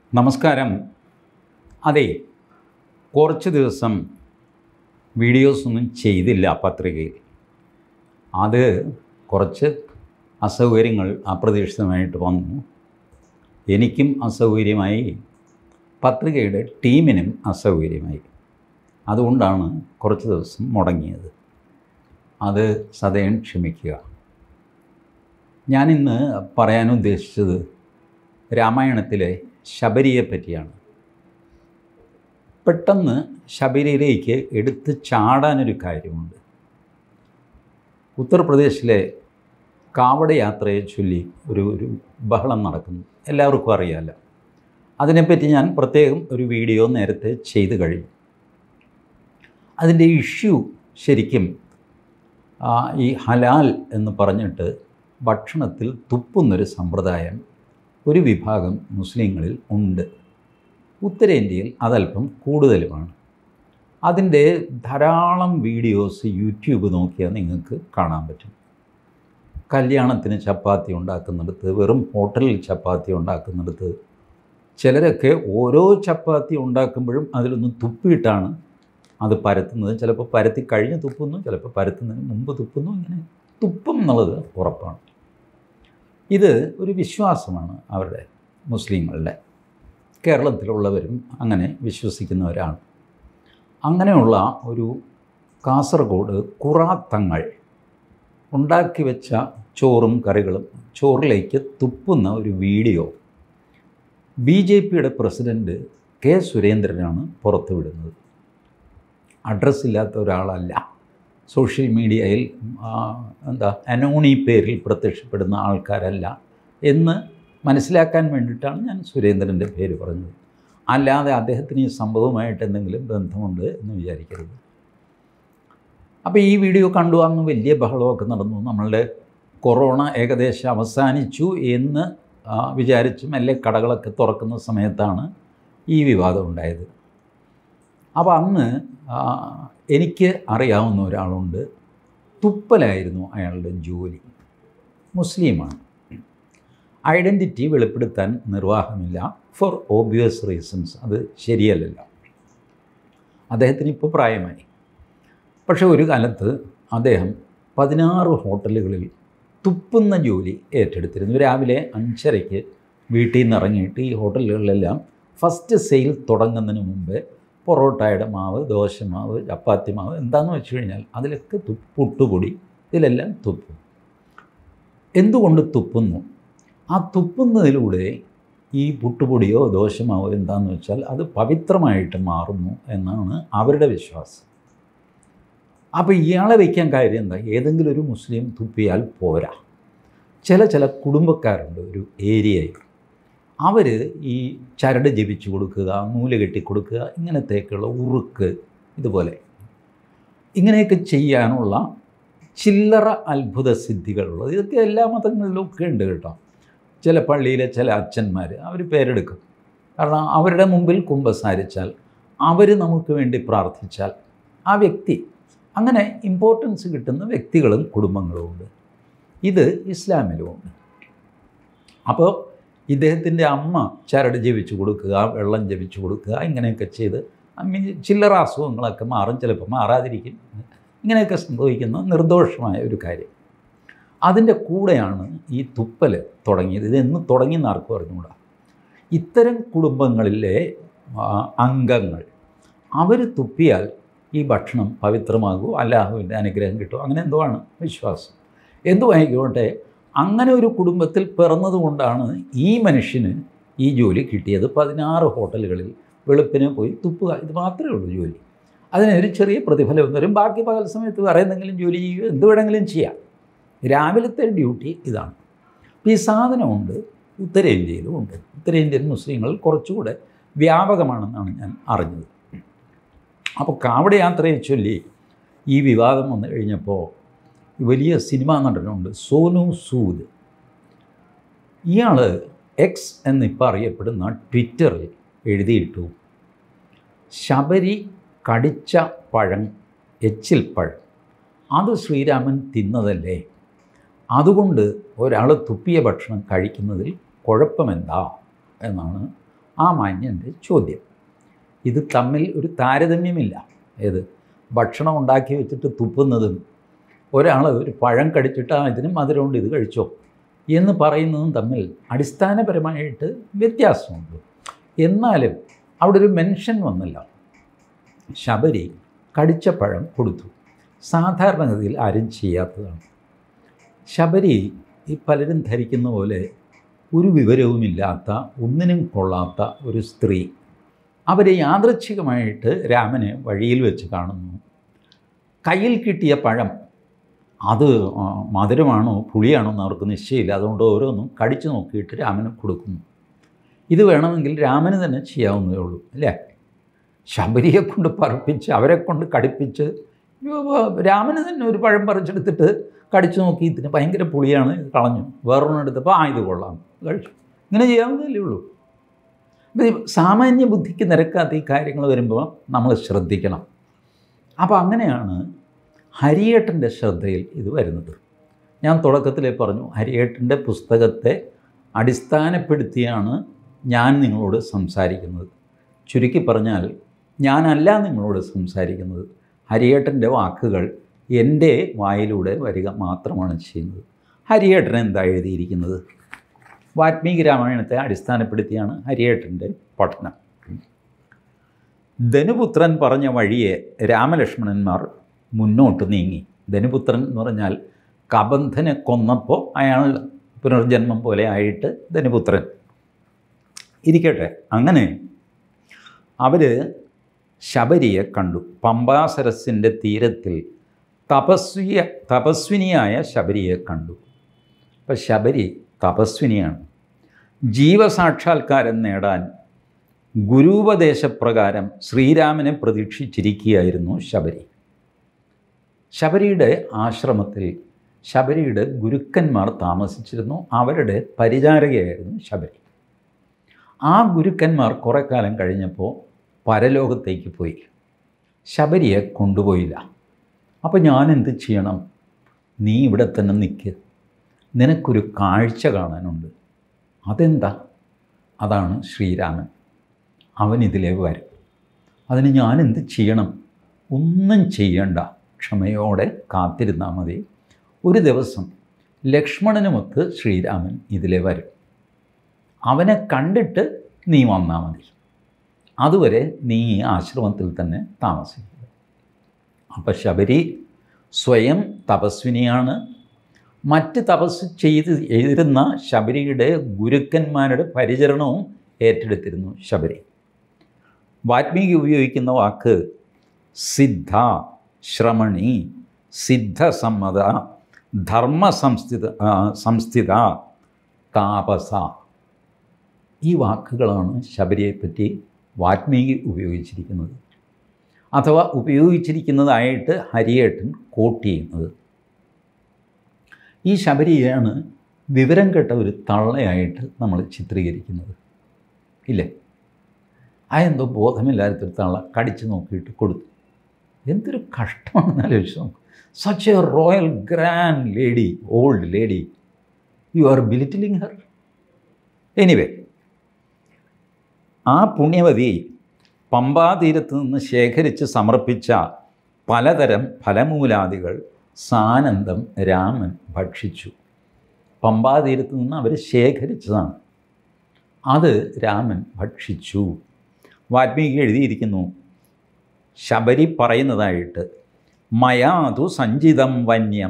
നമസ്കാരം. അതെ, കുറച്ച് ദിവസം വീഡിയോസൊന്നും ചെയ്തില്ല പത്രികയിൽ. അത് കുറച്ച് അസൗകര്യങ്ങൾ അപ്രതീക്ഷിതമായിട്ട് വന്നു. എനിക്കും അസൗകര്യമായി, പത്രികയുടെ ടീമിനും അസൗകര്യമായി. അതുകൊണ്ടാണ് കുറച്ച് ദിവസം മുടങ്ങിയത്. അത് സദയം ക്ഷമിക്കുക. ഞാനിന്ന് പറയാൻ ഉദ്ദേശിച്ചത് രാമായണത്തിലെ ശബരിയെ പറ്റിയാണ്. പെട്ടെന്ന് ശബരിയിലേക്ക് എടുത്ത് ചാടാനൊരു കാര്യമുണ്ട്. ഉത്തർപ്രദേശിലെ കാവട യാത്രയെ ചൊല്ലി ഒരു ബഹളം നടക്കുന്നു. എല്ലാവർക്കും അറിയാമല്ലോ. അതിനെപ്പറ്റി ഞാൻ പ്രത്യേകം ഒരു വീഡിയോ നേരത്തെ ചെയ്തു കഴിഞ്ഞു. അതിൻ്റെ ഇഷ്യൂ ശരിക്കും ഈ ഹലാൽ എന്ന് പറഞ്ഞിട്ട് ഭക്ഷണത്തിൽ തുപ്പുന്നൊരു സമ്പ്രദായം ഒരു വിഭാഗം മുസ്ലിങ്ങളിൽ ഉണ്ട്. ഉത്തരേന്ത്യയിൽ അതല്പം കൂടുതലുമാണ്. അതിൻ്റെ ധാരാളം വീഡിയോസ് യൂട്യൂബ് നോക്കിയാൽ നിങ്ങൾക്ക് കാണാൻ പറ്റും. കല്യാണത്തിന് ചപ്പാത്തി ഉണ്ടാക്കുന്നിടത്ത്, വെറും ഹോട്ടലിൽ ചപ്പാത്തി ഉണ്ടാക്കുന്നിടത്ത്, ചിലരൊക്കെ ഓരോ ചപ്പാത്തി ഉണ്ടാക്കുമ്പോഴും അതിലൊന്ന് തുപ്പിയിട്ടാണ് അത് പരത്തുന്നത്. ചിലപ്പോൾ പരത്തി കഴിഞ്ഞ് തുപ്പുന്നു, ചിലപ്പോൾ പരത്തുന്നതിന് മുമ്പ് തുപ്പുന്നു. ഇങ്ങനെ തുപ്പും എന്നുള്ളത് ഉറപ്പാണ്. ഇത് ഒരു വിശ്വാസമാണ് അവരുടെ, മുസ്ലിങ്ങളുടെ. കേരളത്തിലുള്ളവരും അങ്ങനെ വിശ്വസിക്കുന്നവരാണ്. അങ്ങനെയുള്ള ഒരു കാസർഗോഡ് ഖുറാത്തങ്ങൾ ഉണ്ടാക്കി വെച്ച ചോറും കറികളും ചോറിലേക്ക് തുപ്പുന്ന ഒരു വീഡിയോ BJPയുടെ പ്രസിഡൻറ്റ് കെ സുരേന്ദ്രനാണ് പുറത്തുവിടുന്നത്. അഡ്രസ്സില്ലാത്ത ഒരാളല്ല. സോഷ്യൽ മീഡിയയിൽ അനോണി പേരിൽ പ്രത്യക്ഷപ്പെടുന്ന ആൾക്കാരല്ല എന്ന് മനസ്സിലാക്കാൻ വേണ്ടിയിട്ടാണ് ഞാൻ സുരേന്ദ്രൻ്റെ പേര് പറഞ്ഞത്. അല്ലാതെ അദ്ദേഹത്തിന് ഈ സംഭവമായിട്ട് എന്തെങ്കിലും ബന്ധമുണ്ട് എന്ന് വിചാരിക്കരുത്. അപ്പോൾ ഈ വീഡിയോ കണ്ടു. അന്ന് വലിയ ബഹളമൊക്കെ നടന്നു. നമ്മളുടെ കൊറോണ ഏകദേശം അവസാനിച്ചു എന്ന് വിചാരിച്ച് മെല്ലെ കടകളൊക്കെ തുറക്കുന്ന സമയത്താണ് ഈ വിവാദം ഉണ്ടായത്. അപ്പോൾ അന്ന് എനിക്ക് അറിയാവുന്ന ഒരാളുണ്ട്. തുപ്പലായിരുന്നു അയാളുടെ ജോലി. മുസ്ലിമാണ്. ഐഡൻറ്റിറ്റി വെളിപ്പെടുത്താൻ നിർവാഹമില്ല, ഫോർ ഓബ്വിയസ് റീസൺസ്. അത് ശരിയല്ലല്ലോ. അദ്ദേഹത്തിന് ഇപ്പോൾ പ്രായമായി. പക്ഷേ ഒരു കാലത്ത് അദ്ദേഹം 16 ഹോട്ടലുകളിൽ തുപ്പുന്ന ജോലി ഏറ്റെടുത്തിരുന്നു. രാവിലെ 5:30 വീട്ടിൽ നിന്ന് ഇറങ്ങിയിട്ട് ഈ ഹോട്ടലുകളിലെല്ലാം ഫസ്റ്റ് സെയിൽ തുടങ്ങുന്നതിന് മുമ്പേ പൊറോട്ടയുടെ മാവ്, ദോശമാവ്, ചപ്പാത്തി മാവ് എന്താണെന്ന് വെച്ച് കഴിഞ്ഞാൽ അതിലൊക്കെ പുട്ടുപൊടി, ഇതിലെല്ലാം തുപ്പും. എന്തുകൊണ്ട് തുപ്പുന്നു? ആ തുപ്പുന്നതിലൂടെ ഈ പുട്ടുപൊടിയോ ദോശമാവോ എന്താണെന്ന് വെച്ചാൽ അത് പവിത്രമായിട്ട് മാറുന്നു എന്നാണ് അവരുടെ വിശ്വാസം. അപ്പോൾ ഇയാളെ വയ്ക്കാൻ കാര്യം എന്താ? ഏതെങ്കിലും ഒരു മുസ്ലിം തുപ്പിയാൽ പോരാ. ചില കുടുംബക്കാരുണ്ട് ഒരു ഏരിയയിൽ. അവർ ഈ ചരട് ജപിച്ചു കൊടുക്കുക, നൂല് കെട്ടിക്കൊടുക്കുക, ഇങ്ങനത്തേക്കുള്ള ഉറുക്ക്, ഇതുപോലെ ഇങ്ങനെയൊക്കെ ചെയ്യാനുള്ള ചില്ലറ അത്ഭുത സിദ്ധികളുള്ളത്. ഇതൊക്കെ എല്ലാ മതങ്ങളിലും ഒക്കെ ഉണ്ട് കേട്ടോ. ചില പള്ളിയിലെ ചില അച്ഛന്മാർ അവർ പേരെടുക്കും. കാരണം അവരുടെ മുമ്പിൽ കുമ്പസാരിച്ചാൽ, അവർ നമുക്ക് വേണ്ടി പ്രാർത്ഥിച്ചാൽ ആ വ്യക്തി, അങ്ങനെ ഇമ്പോർട്ടൻസ് കിട്ടുന്ന വ്യക്തികളും കുടുംബങ്ങളും ഉണ്ട്. ഇത് ഇസ്ലാമിലുമുണ്ട്. അപ്പോൾ ഇദ്ദേഹത്തിൻ്റെ അമ്മ ചരട് ജപിച്ചു കൊടുക്കുക, വെള്ളം ജപിച്ചു കൊടുക്കുക, ഇങ്ങനെയൊക്കെ ചെയ്ത് ചില്ലറ അസുഖങ്ങളൊക്കെ മാറും, ചിലപ്പോൾ മാറാതിരിക്കും. ഇങ്ങനെയൊക്കെ സംഭവിക്കുന്ന നിർദോഷമായ ഒരു കാര്യം. അതിൻ്റെ കൂടെയാണ് ഈ തുപ്പൽ തുടങ്ങിയത്. ഇതെന്ന് തുടങ്ങിയെന്ന് ആർക്കും അറിഞ്ഞുകൂടാ. ഇത്തരം കുടുംബങ്ങളിലെ അംഗങ്ങൾ അവർ തുപ്പിയാൽ ഈ ഭക്ഷണം പവിത്രമാകുമോ, അല്ലാഹുവിൻ്റെ അനുഗ്രഹം കിട്ടുമോ, അങ്ങനെ എന്തോ ആണ് വിശ്വാസം. എന്തുമായിക്കോട്ടെ, അങ്ങനെ ഒരു കുടുംബത്തിൽ പിറന്നതുകൊണ്ടാണ് ഈ മനുഷ്യന് ഈ ജോലി കിട്ടിയത്. 16 ഹോട്ടലുകളിൽ വെളുപ്പിന് പോയി തുപ്പുക, ഇത് മാത്രമേ ഉള്ളൂ ജോലി. അതിനൊരു ചെറിയ പ്രതിഫലം വരും. ബാക്കി പകൽ സമയത്ത് വേറെ എന്തെങ്കിലും ജോലി ചെയ്യുക, എന്ത് വേണമെങ്കിലും ചെയ്യാം. രാവിലത്തെ ഡ്യൂട്ടി ഇതാണ്. അപ്പോൾ ഈ സാധനമുണ്ട്, ഉത്തരേന്ത്യയിലും ഉണ്ട്. ഉത്തരേന്ത്യൻ മുസ്ലിങ്ങൾ കുറച്ചുകൂടെ വ്യാപകമാണെന്നാണ് ഞാൻ അറിഞ്ഞത്. അപ്പോൾ കാവട യാത്രയെ ചൊല്ലി ഈ വിവാദം വന്നു കഴിഞ്ഞപ്പോൾ വലിയ സിനിമാ നടനുണ്ട് സോനു സൂദ്. ഇയാൾ എക്സ് എന്നിപ്പോൾ അറിയപ്പെടുന്ന ട്വിറ്ററിൽ എഴുതിയിട്ടു, ശബരി കടിച്ച പഴം, എച്ചിൽ പഴം, അത് ശ്രീരാമൻ തിന്നതല്ലേ, അതുകൊണ്ട് ഒരാൾ തുപ്പിയ ഭക്ഷണം കഴിക്കുന്നതിൽ കുഴപ്പമെന്താ എന്നാണ് ആ മാന്യൻ്റെ ചോദ്യം. ഇത് തമ്മിൽ ഒരു താരതമ്യമില്ല. ഏത് ഭക്ഷണം ഉണ്ടാക്കി വെച്ചിട്ട് തുപ്പുന്നതും ഒരാൾ ഒരു പഴം കടിച്ചിട്ട് ഇതിന് മധുരമുണ്ട് ഇത് കഴിച്ചോ എന്ന് പറയുന്നതും തമ്മിൽ അടിസ്ഥാനപരമായിട്ട് വ്യത്യാസമുണ്ട്. എന്നാലും അവിടെ ഒരു മെൻഷൻ വന്നില്ല. ശബരി കടിച്ച പഴം കൊടുത്തു. സാധാരണഗതിയിൽ ആരും ചെയ്യാത്തതാണ്. ശബരി ഈ പലരും ധരിക്കുന്ന പോലെ ഒരു വിവരവുമില്ലാത്ത, ഒന്നിനും കൊള്ളാത്ത ഒരു സ്ത്രീ. അവരെ യാദൃച്ഛികമായിട്ട് രാമനെ വഴിയിൽ വെച്ച് കാണുന്നു. കയ്യിൽ കിട്ടിയ പഴം അത് മധുരമാണോ പുളിയാണോ എന്ന് അവർക്ക് നിശ്ചയമില്ല. അതുകൊണ്ട് ഓരോന്നും കടിച്ചു നോക്കിയിട്ട് രാമന് കൊടുക്കുന്നു. ഇത് വേണമെങ്കിൽ രാമന് തന്നെ ചെയ്യാവുന്നതേ ഉള്ളൂ, അല്ലേ? ശബരിയെ കൊണ്ട് പറപ്പിച്ച് അവരെ കൊണ്ട് കടിപ്പിച്ച് രാമന് തന്നെ ഒരു പഴം പറിച്ചെടുത്തിട്ട് കടിച്ചു നോക്കി, ഇതിന് ഭയങ്കര പുളിയാണ്, കളഞ്ഞു. വേറൊന്നും എടുത്തപ്പോൾ ഇത് കൊള്ളാം, കഴിച്ചു. ഇങ്ങനെ ചെയ്യാവുന്നതല്ലേ ഉള്ളൂ. സാമാന്യ ബുദ്ധിക്ക് നിരക്കാത്ത ഈ കാര്യങ്ങൾ വരുമ്പോൾ നമ്മൾ ശ്രദ്ധിക്കണം. അപ്പോൾ അങ്ങനെയാണ് ഹരിയേട്ടൻ്റെ ശ്രദ്ധയിൽ ഇത് വരുന്നത്. ഞാൻ തുടക്കത്തിലേ പറഞ്ഞു, ഹരിയേട്ടൻ്റെ പുസ്തകത്തെ അടിസ്ഥാനപ്പെടുത്തിയാണ് ഞാൻ നിങ്ങളോട് സംസാരിക്കുന്നത്. ചുരുക്കി പറഞ്ഞാൽ ഞാനല്ല നിങ്ങളോട് സംസാരിക്കുന്നത്. ഹരിയേട്ടൻ്റെ വാക്കുകൾ എൻ്റെ വായിലൂടെ വരിക മാത്രമാണ് ചെയ്യുന്നത്. ഹരിയേട്ടൻ എന്താ എഴുതിയിരിക്കുന്നത്? വാൽമീകി രാമായണത്തെ അടിസ്ഥാനപ്പെടുത്തിയാണ് ഹരിയേട്ടൻ്റെ പഠനം. ധനുപുത്രൻ പറഞ്ഞ വഴിയെ രാമലക്ഷ്മണന്മാർ മുന്നോട്ട് നീങ്ങി. ധനുപുത്രൻ എന്ന് പറഞ്ഞാൽ കബന്ധനെ കൊന്നപ്പോൾ അയാൾ പുനർജന്മം പോലെ ആയിട്ട് ധനുപുത്രൻ ഇരിക്കട്ടെ. അങ്ങനെ അവർ ശബരിയെ കണ്ടു. പമ്പാസരസിൻ്റെ തീരത്തിൽ തപസ്വിനിയായ ശബരിയെ കണ്ടു. അപ്പം ശബരി തപസ്വിനിയാണ്. ജീവസാക്ഷാത്കാരം നേടാൻ ഗുരുപദേശപ്രകാരം ശ്രീരാമനെ പ്രതീക്ഷിച്ചിരിക്കുകയായിരുന്നു ശബരി. ശബരിയുടെ ആശ്രമത്തിൽ ശബരിയുടെ ഗുരുക്കന്മാർ താമസിച്ചിരുന്നു. അവരുടെ പരിചാരകയായിരുന്നു ശബരി. ആ ഗുരുക്കന്മാർ കുറേ കാലം കഴിഞ്ഞപ്പോൾ പരലോകത്തേക്ക് പോയി. ശബരിയെ കൊണ്ടുപോയില്ല. അപ്പോൾ ഞാൻ എന്ത് ചെയ്യണം? നീ ഇവിടെ തന്നെ നിൽക്ക്, നിനക്കൊരു കാഴ്ച കാണാനുണ്ട്. അതെന്താ? അതാണ് ശ്രീരാമൻ. അവനിതിലേ വരും. അതിന് ഞാൻ എന്ത് ചെയ്യണം? ഒന്നും ചെയ്യണ്ട, ക്ഷമയോടെ കാത്തിരുന്നാൽ മതി. ഒരു ദിവസം ലക്ഷ്മണനുമൊത്ത് ശ്രീരാമൻ ഇതിലേ വരും. അവനെ കണ്ടിട്ട് നീ വന്നാൽ മതി. അതുവരെ നീ ഈ ആശ്രമത്തിൽ തന്നെ താമസിക്കുക. അപ്പം ശബരി സ്വയം തപസ്വിനിയാണ്. മറ്റ് തപസ് ചെയ്തിരുന്ന ശബരിയുടെ ഗുരുക്കന്മാരുടെ പരിചരണവും ഏറ്റെടുത്തിരുന്നു ശബരി. വാൽമീകി ഉപയോഗിക്കുന്ന വാക്ക് സിദ്ധ, ശ്രമണി, സിദ്ധസമ്മത, സംസ്ഥിത, താപസ. ഈ വാക്കുകളാണ് ശബരിയെപ്പറ്റി വാൽമീകി ഉപയോഗിച്ചിരിക്കുന്നത്, അഥവാ ഉപയോഗിച്ചിരിക്കുന്നതായിട്ട് ഹരിയേട്ടൻ കോട്ട് ചെയ്യുന്നത്. ഈ ശബരിയെയാണ് വിവരം കെട്ട ഒരു തള്ളയായിട്ട് നമ്മൾ ചിത്രീകരിക്കുന്നത്, ഇല്ലേ? എന്തോ ബോധമില്ലാത്തൊരു തള്ള കടിച്ചു നോക്കിയിട്ട് കൊടുത്തു. എന്തൊരു കഷ്ടമാണെന്ന് ആലോചിച്ച് നോക്കും. Such a royal grand lady, old lady, you are belittling her. Anyway, ആ പുണ്യവതി പമ്പാതീരത്ത് നിന്ന് ശേഖരിച്ച് സമർപ്പിച്ച പലതരം ഫലമൂലാദികൾ സാനന്ദം രാമൻ ഭക്ഷിച്ചു. പമ്പാതീരത്ത് നിന്ന് അവർ ശേഖരിച്ചതാണ്, അത് രാമൻ ഭക്ഷിച്ചു. വാൽമീകി എഴുതിയിരിക്കുന്നു, ശബരി പറയുന്നതായിട്ട്, മയാതു സഞ്ചിതം വന്യം,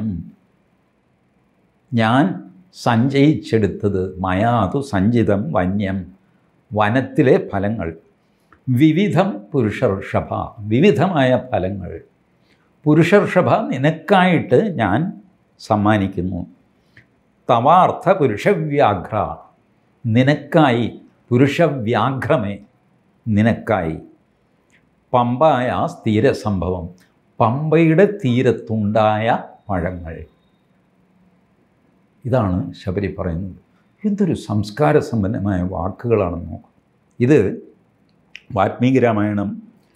ഞാൻ സഞ്ചയിച്ചെടുത്തത്, മയാതു സഞ്ചിതം വന്യം, വനത്തിലെ ഫലങ്ങൾ, വിവിധം പുരുഷർഷഭ, വിവിധമായ ഫലങ്ങൾ, പുരുഷർഷഭ നിനക്കായിട്ട് ഞാൻ സമ്മാനിക്കുന്നു. തവാർത്ഥ പുരുഷവ്യാഘ്ര, നിനക്കായി, പുരുഷവ്യാഘ്രമേ നിനക്കായി. പമ്പായ സ്ഥിരസംഭവം, പമ്പയുടെ തീരത്തുണ്ടായ പഴങ്ങൾ. ഇതാണ് ശബരി പറയുന്നത്. എന്തൊരു സംസ്കാരസമ്പന്നമായ വാക്കുകളാണെന്ന് നോക്കും. ഇത് വാൽമീകി രാമായണം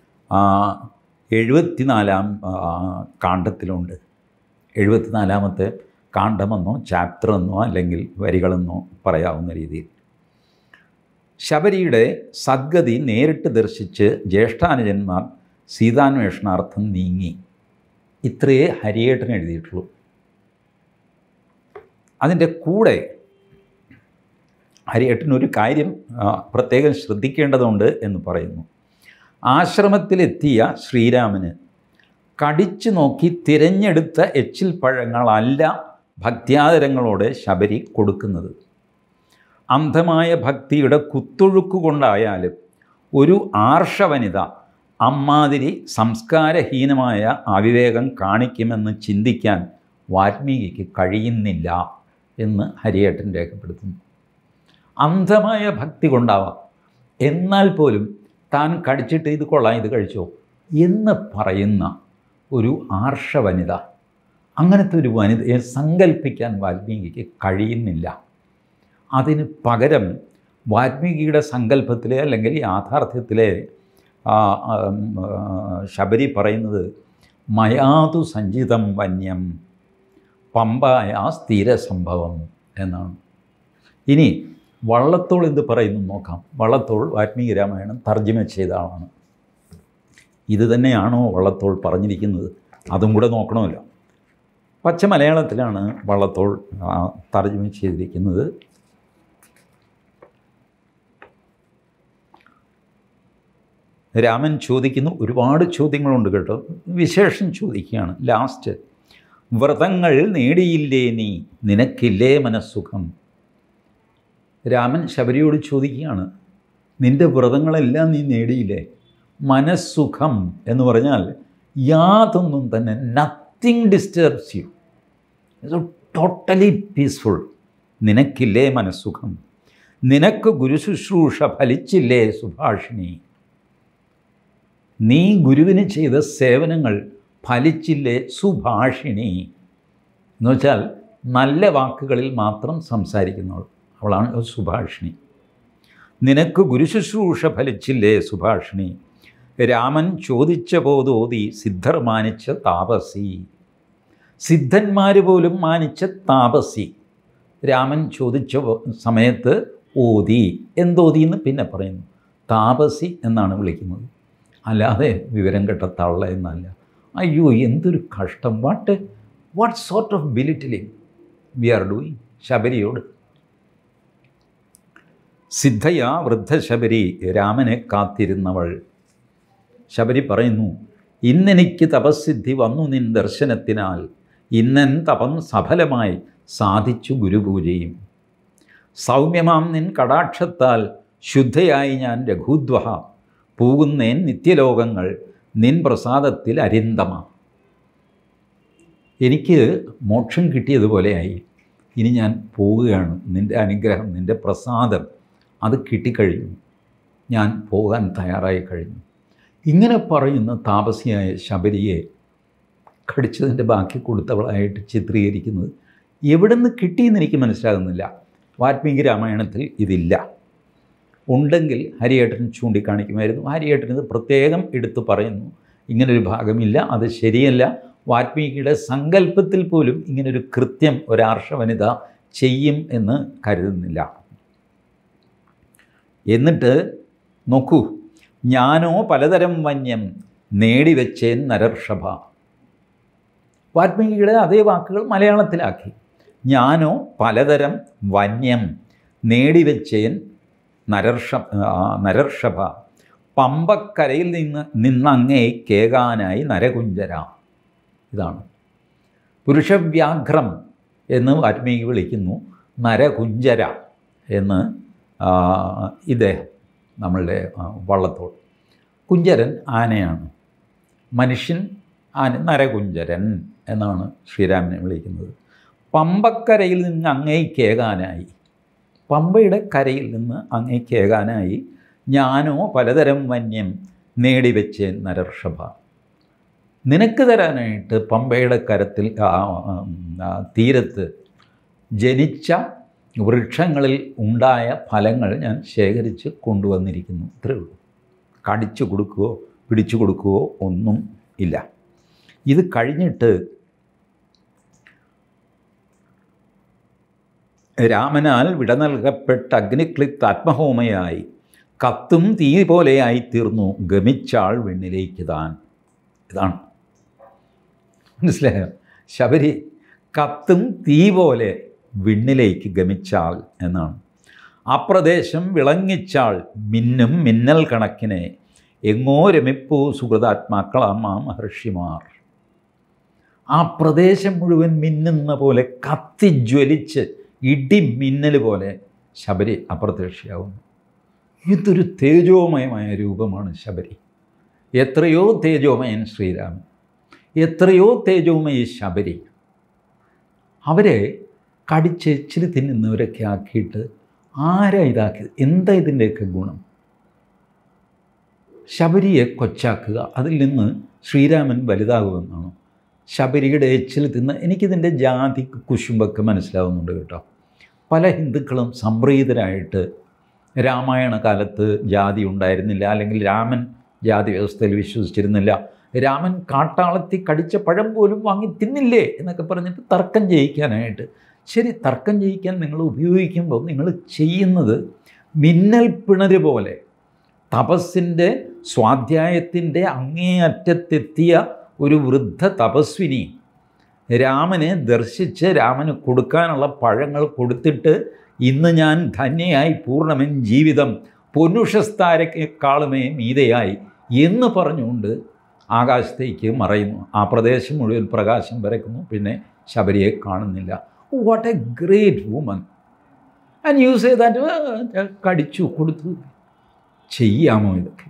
74-ാം കാണ്ഡത്തിലുണ്ട്. 74-ാമത്തെ കാണ്ഡമെന്നോ ചാപ്റ്ററെന്നോ അല്ലെങ്കിൽ വരികളെന്നോ പറയാവുന്ന രീതിയിൽ. ശബരിയുടെ സദ്ഗതി നേരിട്ട് ദർശിച്ച് ജ്യേഷ്ഠാനുജന്മാർ സീതാന്വേഷണാർത്ഥം നീങ്ങി. ഇത്രയേ ഹരിയേട്ടൻ എഴുതിയിട്ടുള്ളൂ. അതിൻ്റെ കൂടെ ഹരിയേട്ടനൊരു കാര്യം പ്രത്യേകം ശ്രദ്ധിക്കേണ്ടതുണ്ട് എന്ന് പറയുന്നു. ആശ്രമത്തിലെത്തിയ ശ്രീരാമന് കടിച്ചു നോക്കി തിരഞ്ഞെടുത്ത എച്ചിൽ പഴങ്ങളല്ല ഭക്ത്യാദരങ്ങളോടെ ശബരി കൊടുക്കുന്നത്. അന്ധമായ ഭക്തിയുടെ കുത്തൊഴുക്കുകൊണ്ടായാലും ഒരു ആർഷവനിത അമ്മാതിരി സംസ്കാരഹീനമായ അവിവേകം കാണിക്കുമെന്ന് ചിന്തിക്കാൻ വാൽമീകിക്ക് കഴിയുന്നില്ല എന്ന് ഹരിയേട്ടൻ രേഖപ്പെടുത്തുന്നു. അന്ധമായ ഭക്തി കൊണ്ടാവാം, എന്നാൽ പോലും താൻ കടിച്ചിട്ട് ഇത് കൊള്ളാം, ഇത് കഴിച്ചോ എന്ന് പറയുന്ന ഒരു ആർഷവനിത, അങ്ങനത്തെ ഒരു വനിതയെ സങ്കല്പിക്കാൻ വാൽമീകിക്ക് കഴിയുന്നില്ല. അതിന് പകരം വാൽമീകിയുടെ സങ്കല്പത്തിലെ അല്ലെങ്കിൽ യാഥാർത്ഥ്യത്തിലെ ശബരി പറയുന്നത് മയാതു സഞ്ചിതം വന്യം പമ്പായ സ്ഥിരസംഭവം എന്നാണ്. ഇനി വള്ളത്തോൾ എന്ത് പറയുന്നു നോക്കാം. വള്ളത്തോൾ വാൽമീകി രാമായണം തർജ്ജിമ ചെയ്ത ആളാണ്. ഇത് തന്നെയാണോ വള്ളത്തോൾ പറഞ്ഞിരിക്കുന്നത്? അതും കൂടെ നോക്കണമല്ലോ. പച്ച മലയാളത്തിലാണ് വള്ളത്തോൾ തർജ്ജിമ ചെയ്തിരിക്കുന്നത്. രാമൻ ചോദിക്കുന്നു, ഒരുപാട് ചോദ്യങ്ങളുണ്ട് കേട്ടോ, വിശേഷം ചോദിക്കുകയാണ്. ലാസ്റ്റ്, വ്രതങ്ങൾ നേടിയില്ലേ നീ, നിനക്കില്ലേ മനസ്സുഖം? രാമൻ ശബരിയോട് ചോദിക്കുകയാണ്, നിൻ്റെ വ്രതങ്ങളെല്ലാം നീ നേടിയില്ലേ? മനസ്സുഖം എന്ന് പറഞ്ഞാൽ യാതൊന്നും തന്നെ, nothing disturbs you, totally peaceful. നിനക്കില്ലേ മനസ്സുഖം? നിനക്ക് ഗുരുശുശ്രൂഷ ഫലിച്ചില്ലേ സുഭാഷിണി? നീ ഗുരുവിന് ചെയ്ത സേവനങ്ങൾ ഫലിച്ചില്ലേ സുഭാഷിണി? എന്ന് വെച്ചാൽ നല്ല വാക്കുകളിൽ മാത്രം സംസാരിക്കുന്നവൾ, അവളാണ് സുഭാഷിണി. നിനക്ക് ഗുരുശുശ്രൂഷ ഫലിച്ചില്ലേ സുഭാഷിണി? രാമൻ ചോദിച്ച പോതോതി സിദ്ധർ മാനിച്ച താപസി. സിദ്ധന്മാർ പോലും മാനിച്ച താപസി രാമൻ ചോദിച്ച സമയത്ത് ഓതി. എന്തോതി എന്ന് പിന്നെ പറയുന്നു. താപസി എന്നാണ് വിളിക്കുന്നത്, അല്ലാതെ വിവരം കെട്ട തള്ള എന്നല്ല. അയ്യോ, എന്തൊരു കഷ്ടം! What sort of belittling we are doing ശബരിയോട്. സിദ്ധയാ വൃദ്ധശബരി രാമനെ കാത്തിരുന്നവൾ. ശബരി പറയുന്നു, ഇന്നെനിക്ക് തപസ്സിദ്ധി വന്നു നിൻ ദർശനത്തിനാൽ, ഇന്നൻ തപം സഫലമായി സാധിച്ചു ഗുരുപൂജയും. സൗമ്യമാം നിൻ കടാക്ഷത്താൽ ശുദ്ധയായി ഞാൻ രഘുദ്വഹ, പോകുന്നേൻ നിത്യലോകങ്ങൾ നിൻ പ്രസാദത്തിൽ അരിന്തമ. എനിക്ക് മോക്ഷം കിട്ടിയതുപോലെയായി, ഇനി ഞാൻ പോവുകയാണ്. നിൻ്റെ അനുഗ്രഹം, നിൻ്റെ പ്രസാദം അത് കിട്ടിക്കഴിഞ്ഞു, ഞാൻ പോകാൻ തയ്യാറായി കഴിഞ്ഞു. ഇങ്ങനെ പറയുന്ന താപസിയായ ശബരിയെ കടിച്ചതിൻ്റെ ബാക്കി കൊടുത്തവളായിട്ട് ചിത്രീകരിക്കുന്നത് എവിടെ നിന്ന് കിട്ടിയെന്ന് എനിക്ക് മനസ്സിലാകുന്നില്ല. വാൽമീകി രാമായണത്തിൽ ഇതില്ല. ഉണ്ടെങ്കിൽ ഹരിയേട്ടൻ ചൂണ്ടിക്കാണിക്കുമായിരുന്നു. ഹരിയേട്ടൻ ഇത് പ്രത്യേകം എടുത്തു പറയുന്നു, ഇങ്ങനൊരു ഭാഗമില്ല, അത് ശരിയല്ല. വാൽമീകിയുടെ സങ്കല്പത്തിൽ പോലും ഇങ്ങനൊരു കൃത്യം ഒരാർഷവനിത ചെയ്യും എന്ന് കരുതുന്നില്ല. എന്നിട്ട് നോക്കൂ, ഞാനോ പലതരം വന്യം നേടിവെച്ചേൻ നരർഷഭ. വാൽമീകിയുടെ അതേ വാക്കുകൾ മലയാളത്തിലാക്കി. ഞാനോ പലതരം വന്യം നേടിവെച്ചേൻ നരർഷഭ, പമ്പക്കരയിൽ നിന്നങ്ങേ കേകാനായി നരകുഞ്ചര. ഇതാണ് പുരുഷവ്യാഘ്രം എന്ന് വാൽമീകി വിളിക്കുന്നു, നരകുഞ്ചര എന്ന് ഇദ്ദേഹം നമ്മളുടെ വള്ളത്തോൾ. കുഞ്ചരൻ ആനയാണ്, മനുഷ്യൻ ആന, നരകുഞ്ചരൻ എന്നാണ് ശ്രീരാമനെ വിളിക്കുന്നത്. പമ്പക്കരയിൽ നിന്ന് അങ്ങേക്കേകാനായി, പമ്പയുടെ കരയിൽ നിന്ന് അങ്ങേക്കേകാനായി ഞാനോ പലതരം വന്യം നേടിവെച്ചേൻ നരർഷഭ. നിനക്ക് തരാനായിട്ട് പമ്പയുടെ കരത്തിൽ തീരത്ത് ജനിച്ച വൃക്ഷങ്ങളിൽ ഉണ്ടായ ഫലങ്ങൾ ഞാൻ ശേഖരിച്ച് കൊണ്ടുവന്നിരിക്കുന്നു. ഇത്രയേ ഉള്ളൂ. കടിച്ചു കൊടുക്കുകയോ പിടിച്ചു കൊടുക്കുകയോ ഒന്നും ഇല്ല. ഇത് കഴിഞ്ഞിട്ട് രാമനാൽ വിട നൽകപ്പെട്ട അഗ്നിക്ലിപ്ത ആത്മഹോമയായി കത്തും തീ പോലെയായി തീർന്നു ഗമിച്ചാൾ വിണ്ണിലേക്ക് താൻ. ഇതാണ് മനസ്സിലായോ? ശബരി കത്തും തീ പോലെ വിണ്ണിലേക്ക് ഗമിച്ചാൾ എന്നാണ്. ആ പ്രദേശം വിളങ്ങിച്ചാൾ മിന്നും മിന്നൽ കണക്കിനെ എങ്ങോ രമിപ്പൂ സുഹൃതാത്മാക്കളാം ആ മഹർഷിമാർ. ആ പ്രദേശം മുഴുവൻ മിന്നുന്ന പോലെ കത്തിജ്വലിച്ച് ഇടിമിന്നൽ പോലെ ശബരി അപ്രത്യക്ഷയാവുന്നു. ഇതൊരു തേജോമയമായ രൂപമാണ് ശബരി. എത്രയോ തേജോമയൻ ശ്രീരാമൻ, എത്രയോ തേജോമയി ശബരി. അവരെ കടിച്ച് ഇച്ചിരി തിന്നുന്നവരൊക്കെ ആക്കിയിട്ട് ആരാ ഇതാക്കിയത്? എന്താ ഇതിൻ്റെയൊക്കെ ഗുണം? ശബരിയെ കൊച്ചാക്കുക, അതിൽ നിന്ന് ശ്രീരാമൻ വലുതാകുമെന്നാണ്. ശബരിയുടെ എച്ചിൽ തിന്ന് എനിക്കിതിൻ്റെ ജാതി കുശുമ്പൊക്കെ മനസ്സിലാവുന്നുണ്ട് കേട്ടോ. പല ഹിന്ദുക്കളും സംപ്രീതരായിട്ട് രാമായണ കാലത്ത് ജാതി ഉണ്ടായിരുന്നില്ല, അല്ലെങ്കിൽ രാമൻ ജാതി വ്യവസ്ഥയിൽ വിശ്വസിച്ചിരുന്നില്ല, രാമൻ കാട്ടാളത്തി കടിച്ച പഴം പോലും വാങ്ങി തിന്നില്ലേ എന്നൊക്കെ പറഞ്ഞിട്ട് തർക്കം ജയിക്കാനായിട്ട്. ശരി, തർക്കം ജയിക്കാൻ നിങ്ങൾ ഉപയോഗിക്കുമ്പോൾ നിങ്ങൾ ചെയ്യുന്നത് മിന്നൽ പിണര് പോലെ തപസ്സിൻ്റെ സ്വാധ്യായത്തിൻ്റെ അങ്ങേയറ്റത്തെത്തിയ ഒരു വൃദ്ധ തപസ്വിനി രാമനെ ദർശിച്ച് രാമന് കൊടുക്കാനുള്ള പഴങ്ങൾ കൊടുത്തിട്ട് ഇന്ന് ഞാൻ ധന്യയായി പൂർണ്ണമൻ ജീവിതം പൊന്നുഷസ്താരക്കാളുമേ മീതയായി എന്ന് പറഞ്ഞുകൊണ്ട് ആകാശത്തേക്ക് മറയുന്നു. ആ പ്രദേശം മുഴുവൻ പ്രകാശം പരക്കുന്നു. പിന്നെ ശബരിയെ കാണുന്നില്ല. What a great woman. And you say that കടിച്ചു കൊടുത്തു. ചെയ്യാമോ ഇതൊക്കെ?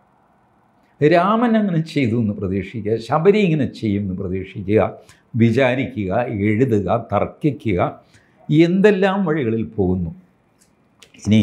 രാമൻ അങ്ങനെ ചെയ്തു എന്ന് പ്രതീക്ഷിക്കുക, ശബരി ഇങ്ങനെ ചെയ്യുമെന്ന് പ്രതീക്ഷിക്കുക, വിചാരിക്കുക, എഴുതുക, തർക്കിക്കുക, എന്തെല്ലാം വഴികളിൽ പോകുന്നു. ഇനി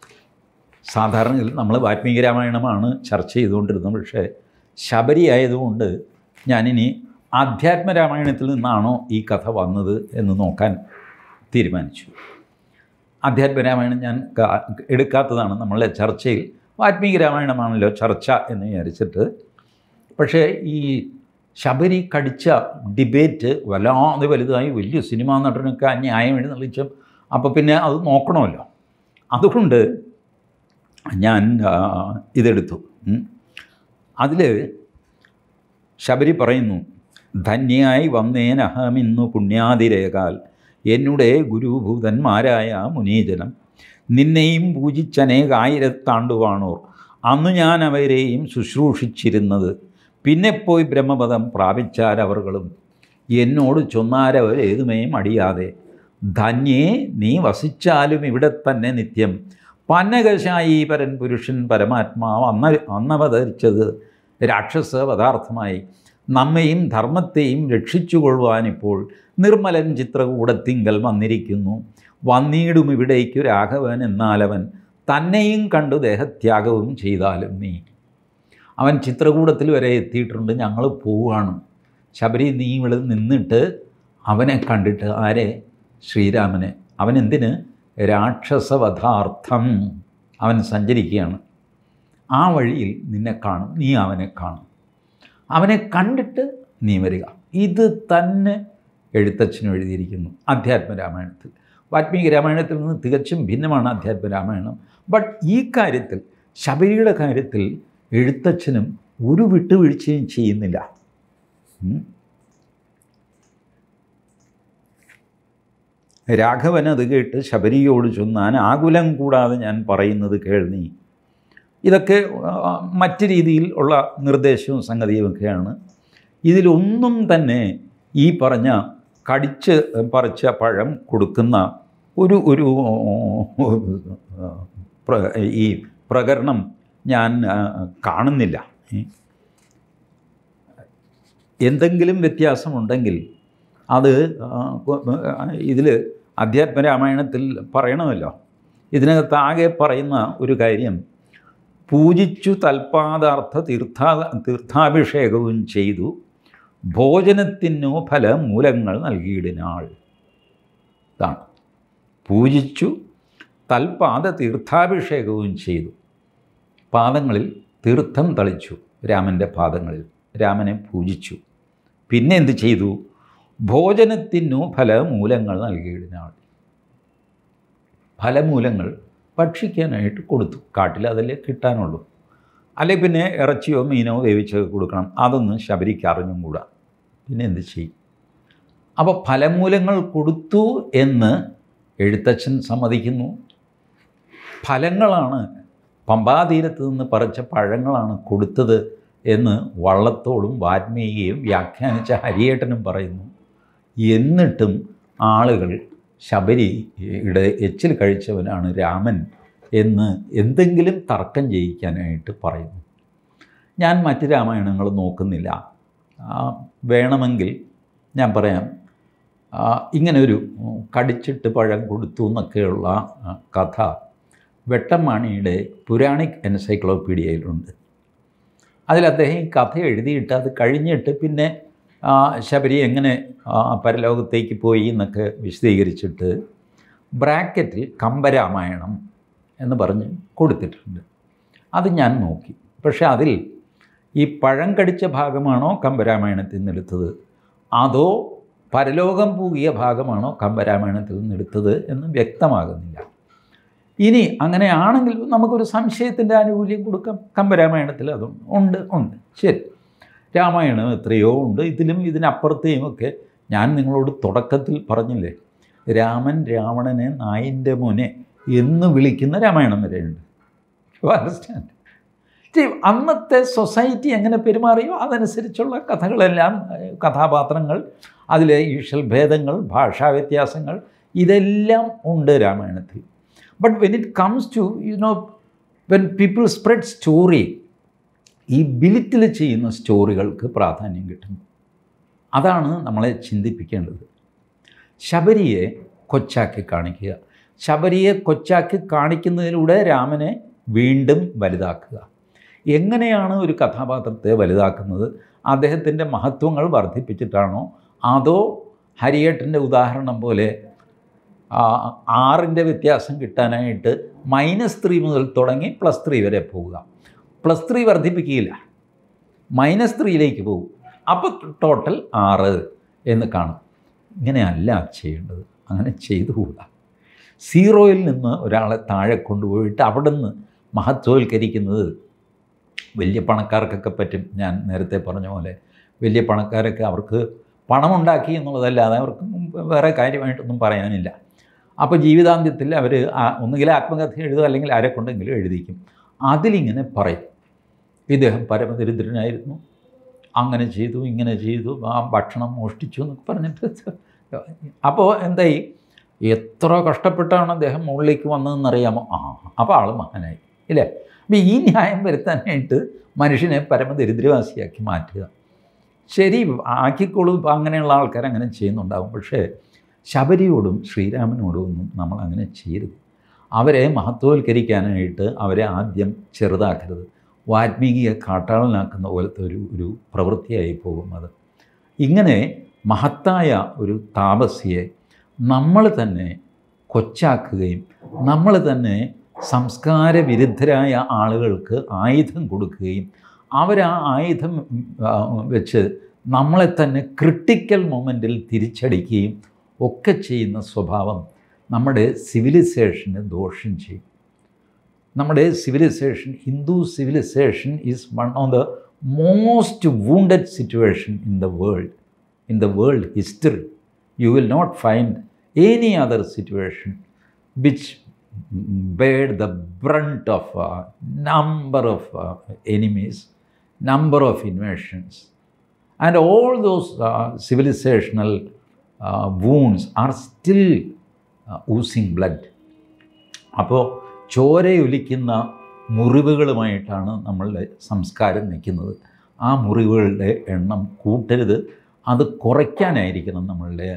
സാധാരണ നമ്മൾ വാൽമീകി രാമായണമാണ് ചർച്ച ചെയ്തുകൊണ്ടിരുന്നത്. പക്ഷേ ശബരി ആയതുകൊണ്ട് ഞാനിനി ആധ്യാത്മരാമായണത്തിൽ നിന്നാണോ ഈ കഥ വന്നത് എന്ന് നോക്കാൻ തീരുമാനിച്ചു. ആധ്യാത്മരാമായണം ഞാൻ എടുക്കാത്തതാണ് നമ്മളുടെ ചർച്ചയിൽ. വാൽമീകി രാമായണമാണല്ലോ ചർച്ച എന്ന് വിചാരിച്ചിട്ട്. പക്ഷേ ഈ ശബരി കടിച്ച ഡിബേറ്റ് വല്ലാതെ വലുതായി, വലിയ സിനിമാ നടനൊക്കെ ന്യായം എഴുന്നള്ളിച്ചും. അപ്പോൾ പിന്നെ അത് നോക്കണമല്ലോ. അതുകൊണ്ട് ഞാൻ ഇതെടുത്തു. അതിൽ ശബരി പറയുന്നു, ധന്യയായി വന്നേനഹമിന്നു പുണ്യാതിരേകാൽ എന്നുടെ ഗുരുഭൂതന്മാരായ മുനീജനം നിന്നെയും പൂജിച്ചനേകായിരത്താണ്ടുവാണോർ അന്നു ഞാൻ അവരെയും ശുശ്രൂഷിച്ചിരുന്നത്. പിന്നെ പോയി ബ്രഹ്മപദം പ്രാപിച്ചാരവർകളും എന്നോട് ചൊന്നാരവരേതുമേ മടിയാതെ ധന്യേ നീ വസിച്ചാലും ഇവിടെ തന്നെ നിത്യം പന്നകശായി പരൻ പുരുഷൻ പരമാത്മാവ് അന്നവതരിച്ചത് രാക്ഷസ പദാർത്ഥമായി നമ്മയും ധർമ്മത്തെയും രക്ഷിച്ചുകൊള്ളുവാനിപ്പോൾ നിർമ്മലൻ ചിത്രകൂടത്തിങ്കൽ വന്നിരിക്കുന്നു. വന്നിടും ഇവിടേക്കു രാഘവൻ എന്നാലവൻ തന്നെയും കണ്ടു ദേഹത്യാഗവും ചെയ്താലും നീ. അവൻ ചിത്രകൂടത്തിൽ വരെ എത്തിയിട്ടുണ്ട്. ഞങ്ങൾ പോവുകയാണ്. ശബരി, നീ ഇവിടെ നിന്നിട്ട് അവനെ കണ്ടിട്ട്. ആരെ? ശ്രീരാമനെ. അവനെന്തിന്? രാക്ഷസവധാർത്ഥം അവൻ സഞ്ചരിക്കുകയാണ്. ആ വഴിയിൽ നിന്നെ കാണും, നീ അവനെ കാണും. അവനെ കണ്ടിട്ട് നീ വരിക. ഇത് തന്നെ എഴുത്തച്ഛനും എഴുതിയിരിക്കുന്നു അധ്യാത്മരാമായണത്തിൽ. വാൽമീകി രാമായണത്തിൽ നിന്ന് തികച്ചും ഭിന്നമാണ് അധ്യാത്മരാമായണം. ബട്ട് ഈ കാര്യത്തിൽ, ശബരിയുടെ കാര്യത്തിൽ എഴുത്തച്ഛനും ഒരു വിട്ടുവീഴ്ചയും ചെയ്യുന്നില്ല. രാഘവൻ അത് കേട്ട് ശബരിയോട് ചൊന്നാൻ ആകുലം കൂടാതെ ഞാൻ പറയുന്നത് കേൾനീ. ഇതൊക്കെ മറ്റ് രീതിയിൽ ഉള്ള നിർദ്ദേശവും സംഗതിയുമൊക്കെയാണ്. ഇതിലൊന്നും തന്നെ ഈ പറഞ്ഞ കടിച്ച് പറിച്ച പഴം കൊടുക്കുന്ന ഒരു ഈ പ്രകരണം ഞാൻ കാണുന്നില്ല. എന്തെങ്കിലും വ്യത്യാസമുണ്ടെങ്കിൽ അത് ഇതിൽ അധ്യാത്മരാമായണത്തിൽ പറയണമല്ലോ. ഇതിനകത്ത് ആകെ പറയുന്ന ഒരു കാര്യം, പൂജിച്ചു തൽപാദാർത്ഥ തീർത്ഥാഭിഷേകവും ചെയ്തു ഭോജനത്തിനു ഫലമൂലങ്ങൾ നൽകിയിടിനാൾ. ഇതാണ്. പൂജിച്ചു തൽപാദ തീർത്ഥാഭിഷേകവും ചെയ്തു. പാദങ്ങളിൽ തീർത്ഥം തളിച്ചു. രാമൻ്റെ പാദങ്ങളിൽ രാമനെ പൂജിച്ചു. പിന്നെ എന്ത് ചെയ്തു? ഭോജനത്തിനു ഫലമൂലങ്ങൾ നൽകിയിടിനാൾ. ഫലമൂലങ്ങൾ ഭക്ഷിക്കാനായിട്ട് കൊടുത്തു. കാട്ടിൽ അതല്ലേ കിട്ടാനുള്ളൂ. അല്ലെങ്കിൽ പിന്നെ ഇറച്ചിയോ മീനോ വേവിച്ചോ കൊടുക്കണം. അതൊന്നും ശബരിക്ക് അറിഞ്ഞും കൂടാ. പിന്നെ എന്ത് ചെയ്യും? അപ്പോൾ ഫലമൂലങ്ങൾ കൊടുത്തു എന്ന് എഴുത്തച്ഛൻ സമ്മതിക്കുന്നു. ഫലങ്ങളാണ്, പമ്പാതീരത്ത് നിന്ന് പറിച്ച പഴങ്ങളാണ് കൊടുത്തത് എന്ന് വള്ളത്തോളും വാൽമീകിയും വ്യാഖ്യാനിച്ച ഹരിയേട്ടനും പറയുന്നു. എന്നിട്ടും ആളുകൾ ശബരിയുടെ എച്ചിൽ കഴിച്ചവനാണ് രാമൻ എന്ന് എന്തെങ്കിലും തർക്കം ചെയ്യിക്കാനായിട്ട് പറയുന്നു. ഞാൻ മറ്റ് രാമായണങ്ങൾ നോക്കുന്നില്ല. വേണമെങ്കിൽ ഞാൻ പറയാം, ഇങ്ങനൊരു കടിച്ചിട്ട് പഴം കൊടുത്തു എന്നൊക്കെയുള്ള കഥ വെട്ടമ്മാണിയുടെ പുരാണിക് എൻസൈക്ലോപീഡിയയിലുണ്ട്. അതിൽ അദ്ദേഹം ഈ കഥ എഴുതിയിട്ട് അത് കഴിഞ്ഞിട്ട് പിന്നെ ശബരി എങ്ങനെ പരലോകത്തേക്ക് പോയി എന്നൊക്കെ വിശദീകരിച്ചിട്ട് ബ്രാക്കറ്റിൽ കമ്പരാമായണം എന്ന് പറഞ്ഞ് കൊടുത്തിട്ടുണ്ട്. അത് ഞാൻ നോക്കി. പക്ഷേ അതിൽ ഈ പഴം കടിച്ച ഭാഗമാണോ കമ്പരാമായണത്തിൽ നിന്നെടുത്തത്, അതോ പരലോകം പൂകിയ ഭാഗമാണോ കമ്പരാമായണത്തിൽ നിന്നെടുത്തത് എന്ന് വ്യക്തമാകുന്നില്ല. ഇനി അങ്ങനെയാണെങ്കിൽ നമുക്കൊരു സംശയത്തിൻ്റെ ആനുകൂല്യം കൊടുക്കാം. കമ്പരാമായണത്തിൽ അതും ഉണ്ട്, ശരി. രാമായണം എത്രയോ ഉണ്ട്, ഇതിനപ്പുറത്തെയുമൊക്കെ. ഞാൻ നിങ്ങളോട് തുടക്കത്തിൽ പറഞ്ഞില്ലേ, രാമൻ രാവണനെ നായിൻ്റെ മോനെ എന്ന് വിളിക്കുന്ന രാമായണം വരെയുണ്ട്. അണ്ടർസ്റ്റാൻഡ്? അന്നത്തെ സൊസൈറ്റി എങ്ങനെ പെരുമാറിയോ അതനുസരിച്ചുള്ള കഥകളെല്ലാം, കഥാപാത്രങ്ങൾ, അതിലെ ഈഷൽഭേദങ്ങൾ, ഭാഷാ വ്യത്യാസങ്ങൾ, ഇതെല്ലാം ഉണ്ട് രാമായണത്തിൽ. But when it comes to when people spread story, ഈ ബിലിറ്റിൽ ചെയ്യുന്ന സ്റ്റോറികൾക്ക് പ്രാധാന്യം കിട്ടുന്നു. അതാണ് നമ്മളെ ചിന്തിപ്പിക്കേണ്ടത്. ശബരിയെ കൊച്ചാക്കി കാണിക്കുക, ശബരിയെ കൊച്ചാക്കി കാണിക്കുന്നതിലൂടെ രാമനെ വീണ്ടും വലുതാക്കുക. എങ്ങനെയാണ് ഒരു കഥാപാത്രത്തെ വലുതാക്കുന്നത്? അദ്ദേഹത്തിൻ്റെ മഹത്വങ്ങൾ വർദ്ധിപ്പിച്ചിട്ടാണോ, അതോ ഹരിയേട്ടൻ്റെ ഉദാഹരണം പോലെ 6ൻ്റെ വ്യത്യാസം കിട്ടാനായിട്ട് -3 മുതൽ തുടങ്ങി +3 വരെ പോവുക? +3 വർദ്ധിപ്പിക്കുകയില്ല, -3ലേക്ക് പോകും. അപ്പോൾ ടോട്ടൽ 6 എന്ന് കാണും. ഇങ്ങനെയല്ല ചെയ്യേണ്ടത്. അങ്ങനെ ചെയ്തുകൂടാ. 0യിൽ നിന്ന് ഒരാളെ താഴെ കൊണ്ടുപോയിട്ട് അവിടെ നിന്ന് മഹത്വവൽക്കരിക്കുന്നത് വലിയ പണക്കാർക്കൊക്കെ പറ്റും. ഞാൻ നേരത്തെ പറഞ്ഞ പോലെ വലിയ പണക്കാരൊക്കെ അവർക്ക് പണമുണ്ടാക്കി എന്നുള്ളതല്ലാതെ അവർക്ക് വേറെ കാര്യമായിട്ടൊന്നും പറയാനില്ല. അപ്പോൾ ജീവിതാന്ത്യത്തിൽ അവർ ഒന്നുകിൽ ആത്മകഥ എഴുതുക, അല്ലെങ്കിൽ ആരെ കൊണ്ടെങ്കിലും എഴുതിക്കും. അതിലിങ്ങനെ പറയും, ഇദ്ദേഹം പരമദരിദ്രനായിരുന്നു, അങ്ങനെ ചെയ്തു, ഇങ്ങനെ ചെയ്തു, ആ ഭക്ഷണം മോഷ്ടിച്ചു എന്നൊക്കെ പറഞ്ഞിട്ട്. അപ്പോൾ എന്തായി, എത്ര കഷ്ടപ്പെട്ടാണ് അദ്ദേഹം മുകളിലേക്ക് വന്നതെന്നറിയാമോ? അപ്പോൾ ആൾ മഹാനായി, ഇല്ലേ? അപ്പോൾ ഈ ന്യായം വരുത്താനായിട്ട് മനുഷ്യനെ പരമദരിദ്രവാസിയാക്കി മാറ്റുക. ശരി, ആക്കിക്കോളൂ. അങ്ങനെയുള്ള ആൾക്കാർ അങ്ങനെ ചെയ്യുന്നുണ്ടാകും. പക്ഷേ ശബരിയോടും ശ്രീരാമനോടും ഒന്നും നമ്മൾ അങ്ങനെ ചെയ്യരുത്. അവരെ മഹത്വവൽക്കരിക്കാനായിട്ട് അവരെ ആദ്യം ചെറുതാക്കരുത്. വാൽമീകിയെ കാട്ടാളനാക്കുന്ന പോലത്തെ ഒരു പ്രവൃത്തിയായി പോകും അത്. ഇങ്ങനെ മഹത്തായ ഒരു താപസിയെ നമ്മൾ തന്നെ കൊച്ചാക്കുകയും നമ്മൾ തന്നെ സംസ്കാര വിരുദ്ധരായ ആളുകൾക്ക് ആയുധം കൊടുക്കുകയും അവരാ ആയുധം വെച്ച് നമ്മളെ തന്നെ ക്രിട്ടിക്കൽ മൊമെൻറ്റിൽ തിരിച്ചടിക്കുകയും ഒക്കെ ചെയ്യുന്ന സ്വഭാവം നമ്മുടെ സിവിലൈസേഷന് ദോഷം ചെയ്യും. നമ്മുടെ civilisation, Hindu civilisation is one of the most wounded situation in the world history. You will not find any other situation which bear the brunt of a number of enemies, number of invasions, and all those civilizational wounds are still oozing blood. അപ്പോൾ ചോരയൊലിക്കുന്ന മുറിവുകളുമായിട്ടാണ് നമ്മളുടെ സംസ്കാരം നിൽക്കുന്നത്. ആ മുറിവുകളുടെ എണ്ണം കൂട്ടരുത്, അത് കുറയ്ക്കാനായിരിക്കണം നമ്മളുടെ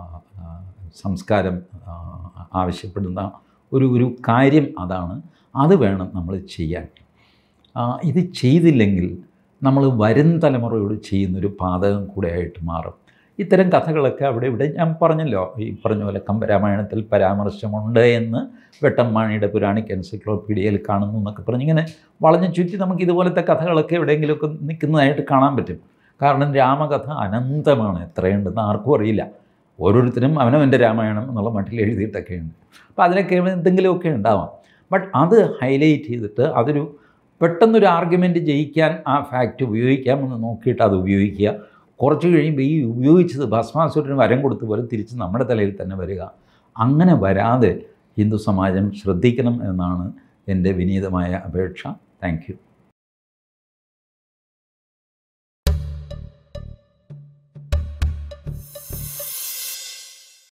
സംസ്കാരം ആവശ്യപ്പെടുന്ന ഒരു കാര്യം. അതാണ്, അത് വേണം നമ്മൾ ചെയ്യാൻ. ഇത് ചെയ്തില്ലെങ്കിൽ നമ്മൾ വരും തലമുറയോട് ചെയ്യുന്നൊരു പാതകം കൂടെയായിട്ട് മാറും. ഇത്തരം കഥകളൊക്കെ അവിടെ ഇവിടെ ഞാൻ പറഞ്ഞല്ലോ, ഈ പറഞ്ഞ പോലെ കമ്പരാമായണത്തിൽ പരാമർശമുണ്ട് എന്ന് വെട്ടമ്മാണിയുടെ പുരാണിക് എൻസൈക്ലോപീഡിയയിൽ കാണുന്നു എന്നൊക്കെ പറഞ്ഞ് ഇങ്ങനെ വളഞ്ഞു ചുറ്റി നമുക്ക് ഇതുപോലത്തെ കഥകളൊക്കെ എവിടെയെങ്കിലുമൊക്കെ നിൽക്കുന്നതായിട്ട് കാണാൻ പറ്റും. കാരണം രാമകഥ അനന്തമാണ്, എത്രയുണ്ടെന്ന് ആർക്കും അറിയില്ല. ഓരോരുത്തരും അവനവൻ്റെ രാമായണം എന്നുള്ള മട്ടിൽ എഴുതിയിട്ടൊക്കെ ഉണ്ട്. അപ്പോൾ അതിനൊക്കെ എന്തെങ്കിലുമൊക്കെ ഉണ്ടാവാം. ബട്ട് അത് ഹൈലൈറ്റ് ചെയ്തിട്ട് അതൊരു പെട്ടെന്നൊരു ആർഗ്യുമെൻറ്റ് ജയിക്കാൻ ആ ഫാക്റ്റ് ഉപയോഗിക്കാമെന്ന് നോക്കിയിട്ട് അത് ഉപയോഗിക്കുക. കുറച്ച് കഴിയുമ്പോൾ ഈ ഉപയോഗിച്ചത് ഭസ്മാസുരന് വരം കൊടുത്ത പോലെ തിരിച്ച് നമ്മുടെ തലയിൽ തന്നെ വരിക. അങ്ങനെ വരാതെ ഹിന്ദു സമാജം ശ്രദ്ധിക്കണം എന്നാണ് എൻ്റെ വിനീതമായ അപേക്ഷ. Thank U.